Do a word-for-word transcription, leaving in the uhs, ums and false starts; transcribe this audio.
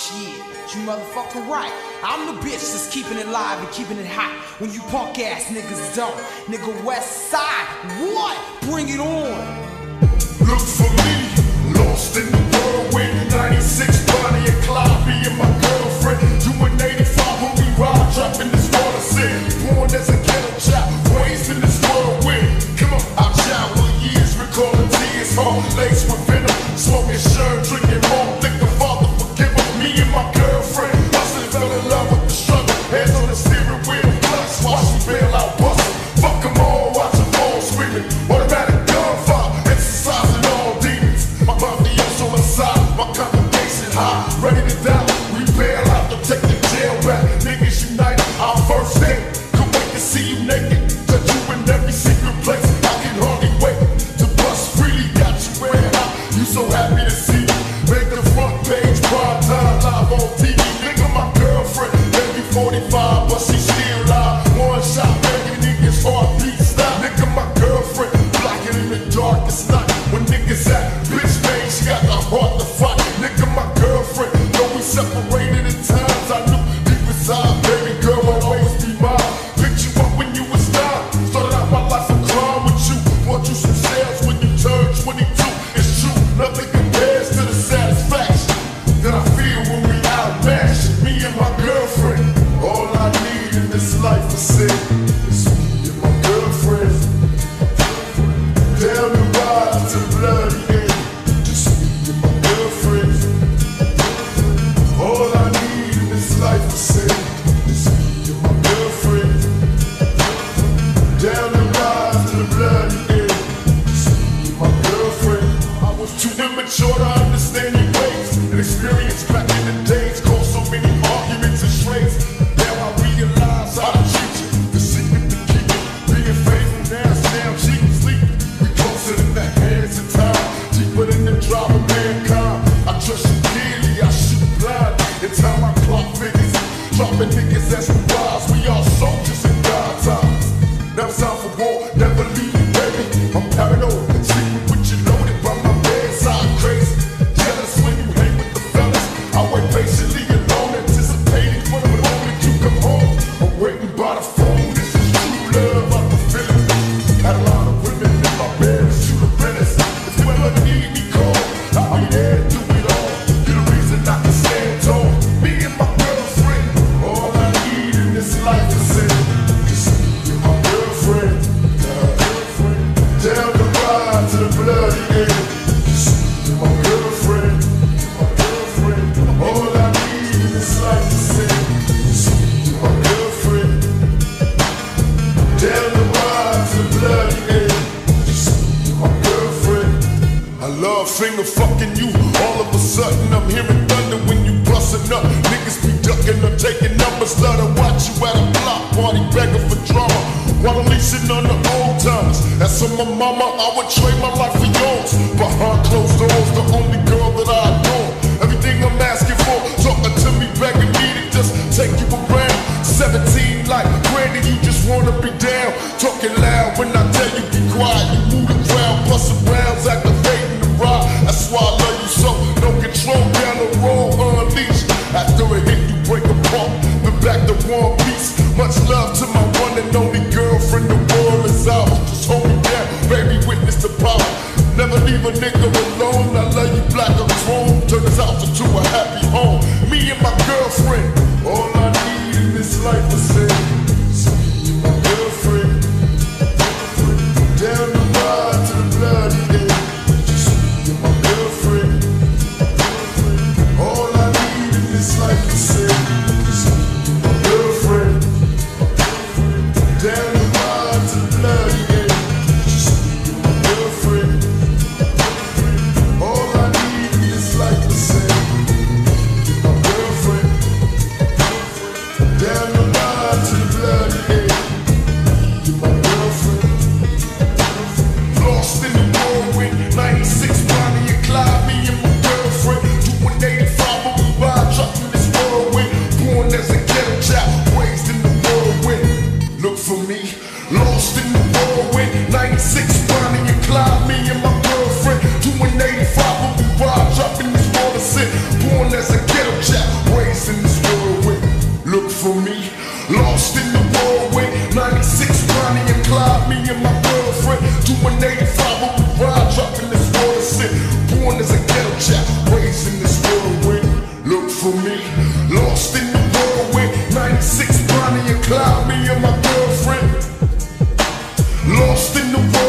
Shit, you motherfucking right. I'm the bitch that's keeping it live and keeping it hot when you punk ass niggas don't. Nigga West Side, what? Bring it on. Look for me, lost in the whirlwind. ninety-six, Bonnie and Clyde, me and my girlfriend. Doing eighty-five when we ride, dropping this water sin. Born as a ghetto child, raised in this whirlwind. Come on, I've showered years, recalling tears, all laced with venom. Smoking shirt, drinking more, think the father forgive him. Me and my girlfriend, hustling, fell in love with the struggle. Hands on the steering wheel, plus watch me bail out, bustin'. Fuck them all, watch them all screaming. Automatic gunfire, exercising all demons. My mafioso inside, my congregation high, ready to die. We bail out to take the jail back. Niggas unite, our first day. Couldn't wait to see you naked, touch you in every secret place. I can hardly wait to bust freely. Got you wearing out, you so happy to see me. Make the front page, prime time, live on T V. Nigga, my girlfriend, maybe forty-five, but she still live. One shot, baby, niggas heartbeat stop. Nigga, my girlfriend, blocking in the darkest night. When niggas at bitch made, she got the heart to fight. Nigga, my girlfriend, though we separated at times, I knew deep inside, baby girl, will always be mine. Picked you up when you was nine, started out my life of crime with you. Bought you some shells when you turned twenty-two. It's true, nothing compares to the satisfaction that I feel when we outmatch. Me and my girlfriend, all I need in this life is sin. It's me and my girlfriend. Down the ride to the bloody end. Just me and my girlfriend. All I need in this life is sin. It's me and my girlfriend. Down the ride to the bloody end. Just me and my girlfriend. I was too immature to understand your ways and experience back in the days. Caused so many arguments and strains. Now I realize how to treat you. The secret to keep it. Being faithful now, now she can sleep. We closer than the hands of time. Deeper than the drive of mankind. I trust you dearly, I shoot blind. In time I clock figures. Dropping niggas as we rise. We all soldiers in God times. Now it's time for war, never leave me, baby. I'm paranoid, sleeping with you loaded by my bedside, crazy. Jealous when you hang with the fellas. I wait patiently alone, anticipating for the moment you come home. I'm waiting by the phone, this is true love, I can feel it. Had a lot of women in my bed, it's true to business. If you ever need me, call, I'll be there, do it all. You're the reason I can stand tall. Me and my girlfriend, all I need in this life is sin. Just me and my girlfriend. Down the ride to the bloody end. Just me and my girlfriend. My girlfriend. All I need in this life is sin. Just me and my girlfriend. Down the ride to the bloody end. Just me and my girlfriend. I love finger fucking you. All of a sudden I'm hearing thunder when you bustin' up. Niggas be ducking or taking numbers. Love to watch you at a block party begging for drama while unleashing on the old timers. As for my mama, I would trade my life for yours. Behind closed doors, the only girl that I adore. Everything I'm asking for, talking to me, begging me to just take you around. seventeen like granny, you just wanna be down. Talking loud when I tell you be quiet. You move the crowd, bustin' rounds, activating the ride. That's why I love you so. No control down the road, unleashed. After a hit, you break apart. Then back to one piece. Much love to my one and only girlfriend. The world is ours. Just hold me down, baby. Witness the power. Clyde, me and my girlfriend. Doing eighty-five when we ride, dropping this water sit. Born as a ghetto chap, raised in this whirlwind. Look for me, lost in the whirlwind. ninety-six Bonnie and Clyde, me and my girlfriend. Lost in the world.